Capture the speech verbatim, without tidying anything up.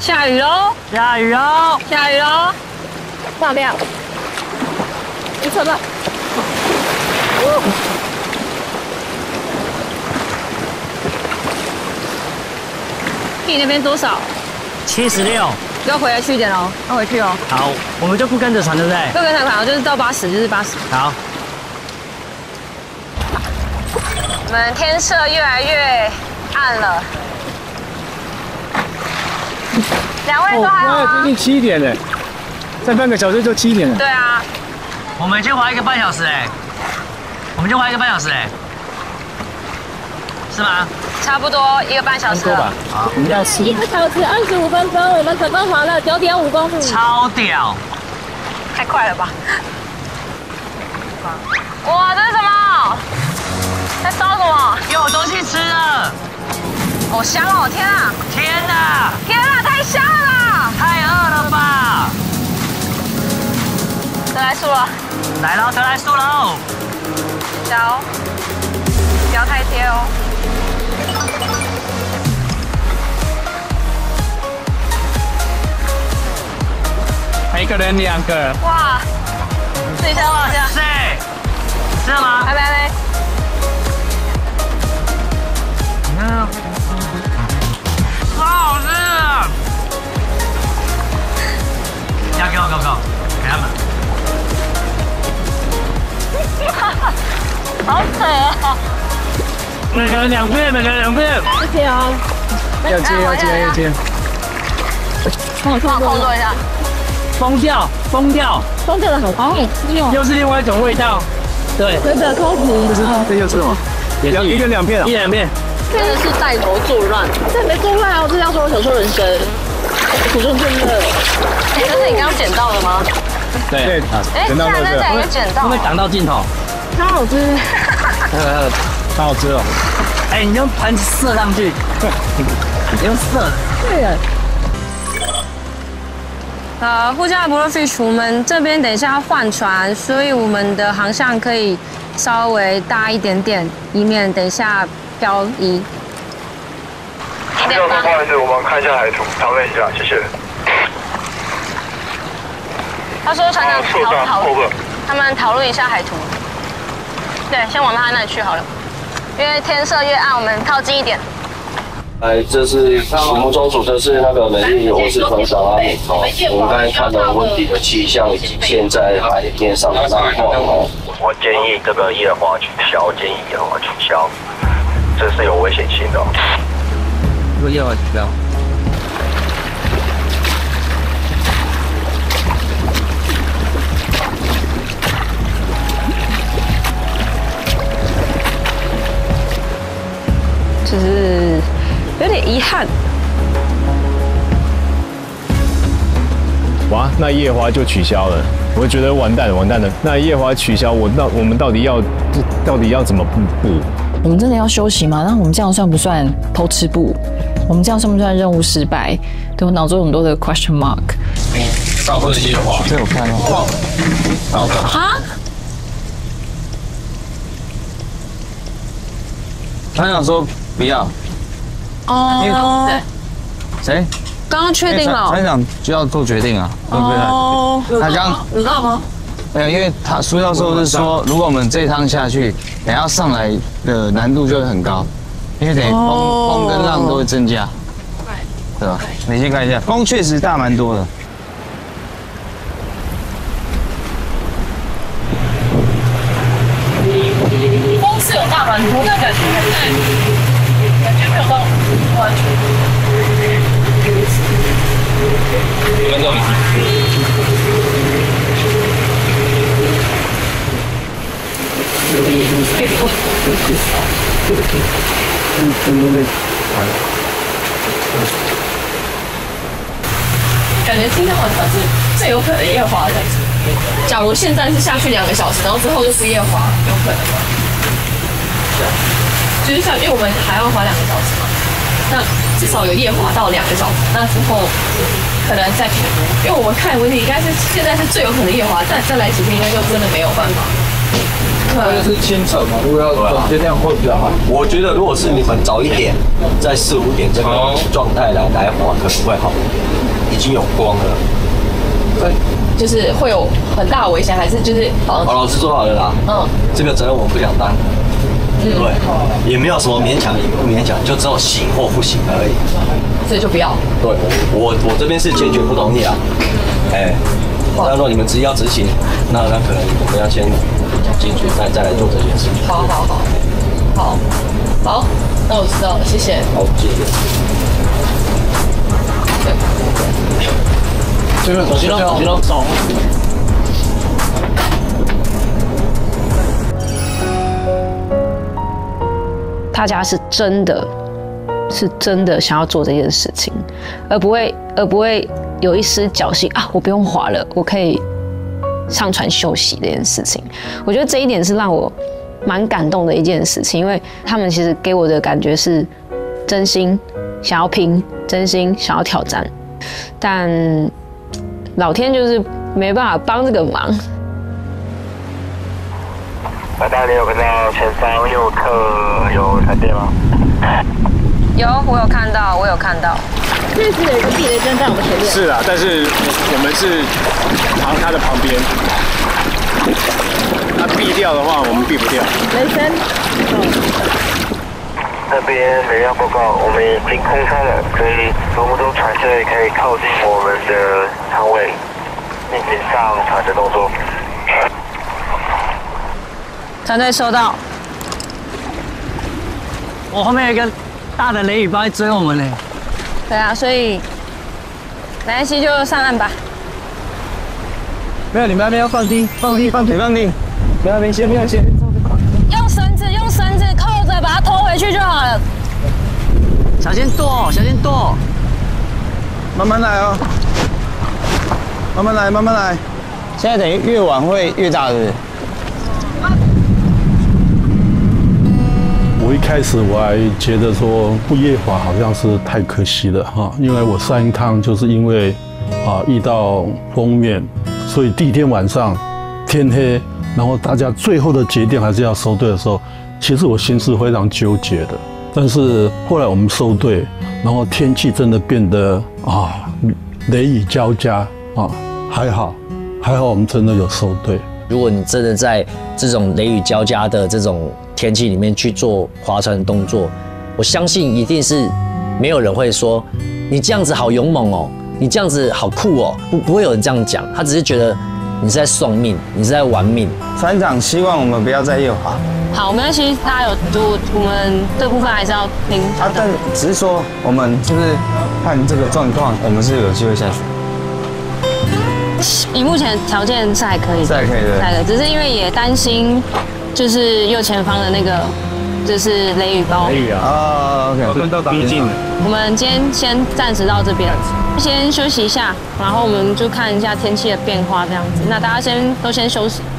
下雨喽！ 下雨喽！ 下雨喽！漂亮！你走吧。P 那边多少？ 七十六。 要回来去一点哦，要回去哦。 好，我们就不跟着船，对不对？ 不跟着船，就是到八十，就是八十。 好。 我们天色越来越暗了。两位都还好吗？ 接近七点了，再半个小时就七点了。 对啊。 我们已经滑一个半小时哎，我们就滑一个半小时哎，是吗？ 差不多一个半小时了。 好， 一个小时二十五分钟，我们总共滑了九点五公里， 超屌！ 太快了吧！哇，这是什么？在烧什么？ 有东西吃了！ 好香哦！天啊！ 天哪！ 天啊！太香了啦！ 太饿了吧！ 得来速了。 来喽，得来速喽！ 小，不要太贴哦。 一个人两个。 哇！试一下，试一下。 是，吃了吗？ 还没，还没。 嗯，好好吃啊！要给我，给我，给我，给他们。 好扯啊！ 每个人两片，每个人两片。 谢谢哦。 要接，要接，要接。 帮我帮我控制一下。 疯掉，疯掉， 疯掉的很好， 又是另外一种味道。对， 真的空皮。 这是这又是什么？两一人两片啊？ 一两片。 真的是带头作乱， 这没作乱啊！我这样说我享受人生，苦中作乐。 哎，这是你刚刚捡到的吗？ 对。 对， 哎，现在在这里捡到。 会不会挡到镜头？ 超好吃。 呃，超好吃哦。 哎，你用盘子射上去，你用射的。 对了。 呃，呼叫 Bluefish， 我们这边等一下要换船，所以我们的航向可以稍微大一点点，以免等一下漂移。 不要说不好意思，我们看一下海图，讨论一下，谢谢。 他说船长讨论讨论， over 他们讨论一下海图。对，先往他那里去好了，因为天色越暗，我们靠近一点。 哎，这是启蒙中组，这是那个能力，我是团长阿美哦。我们刚才看到温底的气象以及现在海面上的浪况哦。 我建议这个夜华取消，建议夜华取消，这是有危险性的。 这个夜华取消。 就是有点遗憾。 哇，那夜华就取消了，我觉得完蛋了，完蛋了。那夜华取消，我到我们到底要到底要怎么补？ 我们真的要休息吗？那我们这样算不算偷吃步？我们这样算不算任务失败？对我脑中有很多的 question mark。 大部分夜华， 这我看哦。好的。 哈？ 团长说不要。 哦。 谁？ 刚刚确定了。 团长就要做决定啊。哦。他刚你知道吗？ 没有，因为他苏教授是说，如果我们这一趟下去，等下上来的难度就会很高，因为等于风风跟浪都会增加，对吧？你先看一下，风确实大蛮多的。 风是有大蛮多，但感觉还在，感觉没有到完全。 一分钟。 感觉今天晚上是最有可能夜滑的。假如现在是下去两个小时，然后之后就是夜滑，有可能吗？就是下，因为我们还要滑两个小时嘛，那至少有夜滑到两个小时，那之后可能再评估。因为我们看问题应该是现在是最有可能夜滑，但再来几天应该就真的没有办法。 那个是清晨嘛，如果要总监那样会比较好。 我觉得如果是你们早一点，在四五点这个状态来来滑，可能会好一点，已经有光了。 对，就是会有很大的危险，还是就是好好，老师说好了啦，嗯，这个责任我不想担，对，也没有什么勉强也不勉强，就只有行或不行而已。 所以就不要。 对，我我这边是坚决不同意啊，哎，那如果你们执意要执行，那那可能我们要先进去，再再来做这件事。 好好好，好，好，那我知道了，谢谢。 好，谢谢。 这个手机手机走。 大家是真的，是真的想要做这件事情，而不会而不会有一丝侥幸啊，我不用滑了，我可以上船休息这件事情。我觉得这一点是让我蛮感动的一件事情，因为他们其实给我的感觉是真心想要拼，真心想要挑战，但老天就是没办法帮这个忙。 大家你有看到前方右侧有闪电吗？ 有，我有看到，我有看到。 这是有一个避雷针在我们前面。 是啊，但是我们是旁它的旁边，它避掉的话，我们避不掉。 雷声。 那边雷量报告，我们已经空开了，所以罗湖中船队可以靠近我们的舱位，进行上船的动作。 船队收到。 我后面有一个大的雷雨包在追我们呢。 对啊，所以没关系，就上岸吧。 没有，你们那边要放低，放低，放低，放低。不要边先，不要先。 用绳子，用绳子扣着，把它拖回去就好了。 小心舵，小心舵。 慢慢来哦，慢慢来，慢慢来。现在等于越晚会越大，是不是？ 我一开始我还觉得说不夜滑好像是太可惜了哈，因为我上一趟就是因为啊遇到封面，所以第一天晚上天黑，然后大家最后的决定还是要收队的时候，其实我心是非常纠结的。但是后来我们收队，然后天气真的变得啊雷雨交加啊，还好还好我们真的有收队。 如果你真的在这种雷雨交加的这种天气里面去做划船的动作，我相信一定是没有人会说你这样子好勇猛哦，你这样子好酷哦，不不会有人这样讲，他只是觉得你是在送命，你是在玩命。 船长希望我们不要再夜滑。 好，没关系，大家有我我们这部分还是要听。 啊，但只是说我们就是看这个状况，我们是有机会下去。 以目前条件是还可以的， 是还可以的， 还可以，只是因为也担心，就是右前方的那个就是雷雨包。 雷雨啊！ 啊 ，OK， 逼近了。 我们今天先暂时到这边，先休息一下，然后我们就看一下天气的变化这样子。那大家先都先休息。